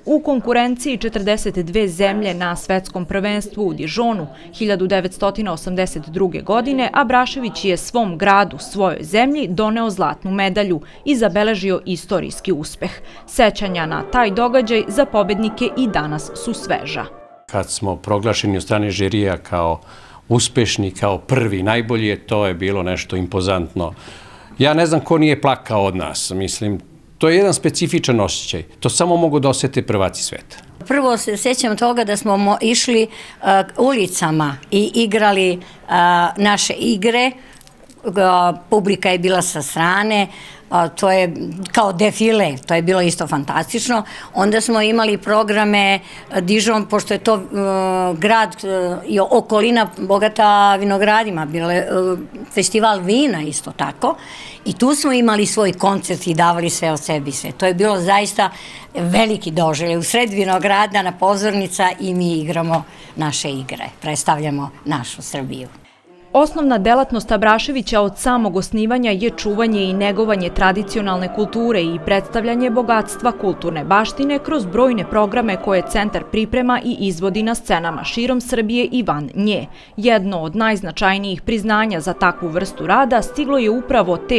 U konkurenciji 42 zemlje na svetskom prvenstvu u Dijonu 1982. godine Abrašević je svom gradu, svojoj zemlji, doneo zlatnu medalju i zabeležio istorijski uspeh. Sećanja na taj događaj za pobednike i danas su sveža. Kad smo proglašeni od strane žirija kao uspešni, kao prvi, najbolji, to je bilo nešto impozantno. Ja ne znam ko nije plakao od nas, mislim, to je jedan specifičan osjećaj. To samo mogu da osete prvaci sveta. Prvo se sjećam toga da smo išli ulicama i igrali naše igre. Publika je bila sa strane, to je kao defile, to je bilo isto fantastično. Onda smo imali programe Dijon, pošto je to grad i okolina bogata vinogradima, bilo je festival vina isto tako. I tu smo imali svoj koncert i davali sve od sebi sve. To je bilo zaista veliki doživljaj. U sred vinogradna pozornica i mi igramo naše igre, predstavljamo našu Srbiju. Osnovna delatnost Abraševića od samog osnivanja je čuvanje i negovanje tradicionalne kulture i predstavljanje bogatstva kulturne baštine kroz brojne programe koje centar priprema i izvodi na scenama širom Srbije i van nje. Jedno od najznačajnijih priznanja za takvu vrstu rada stiglo je upravo te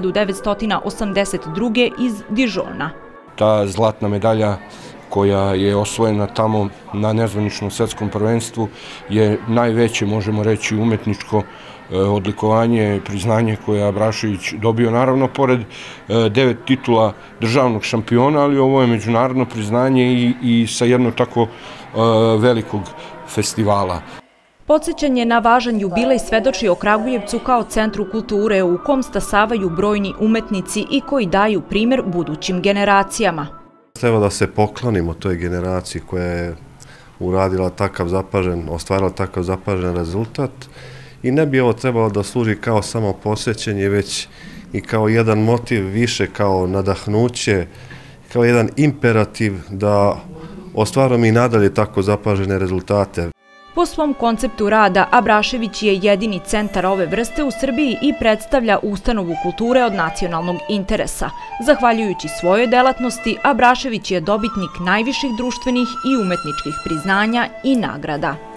1982. iz Dijona. Ta zlatna medalja koja je osvojena tamo na nezvaničnom svetskom prvenstvu je najveće, možemo reći, umetničko odlikovanje, priznanje koje je Abrašević dobio, naravno, pored 9 titula državnog šampiona, ali ovo je međunarodno priznanje i sa jednog tako velikog festivala. Podsećanje na važan jubilej svedoči o Kragujevcu kao centru kulture u kom stasavaju brojni umetnici i koji daju primer budućim generacijama. Treba da se poklonimo toj generaciji koja je uradila takav zapažen, ostvarila takav zapažen rezultat i ne bi ovo trebalo da služi kao samo posjećenje, već i kao jedan motiv više, kao nadahnuće, kao jedan imperativ da ostvarimo i nadalje tako zapažene rezultate. Po svom konceptu rada, Abrašević je jedini centar ove vrste u Srbiji i predstavlja ustanovu kulture od nacionalnog interesa. Zahvaljujući svojoj delatnosti, Abrašević je dobitnik najviših društvenih i umetničkih priznanja i nagrada.